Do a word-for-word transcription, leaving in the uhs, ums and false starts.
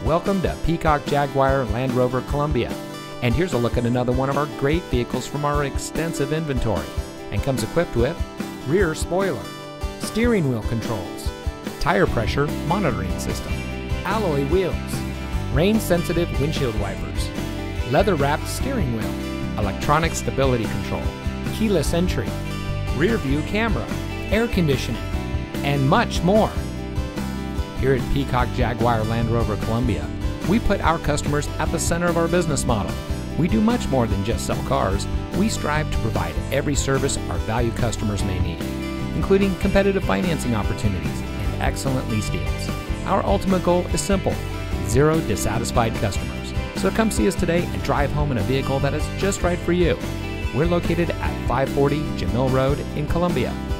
Welcome to Peacock Jaguar Land Rover Columbia. And here's a look at another one of our great vehicles from our extensive inventory, and comes equipped with rear spoiler, steering wheel controls, tire pressure monitoring system, alloy wheels, rain-sensitive windshield wipers, leather-wrapped steering wheel, electronic stability control, keyless entry, rear view camera, air conditioning, and much more. Here at Peacock Jaguar Land Rover Columbia, we put our customers at the center of our business model. We do much more than just sell cars. We strive to provide every service our valued customers may need, including competitive financing opportunities and excellent lease deals. Our ultimate goal is simple: zero dissatisfied customers. So come see us today and drive home in a vehicle that is just right for you. We're located at five forty Jamil Road in Columbia.